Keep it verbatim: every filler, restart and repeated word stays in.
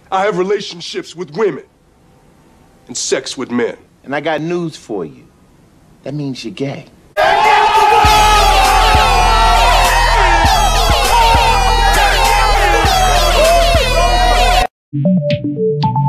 I have relationships with women and sex with men. And I got news for you. That means you're gay. Thank you.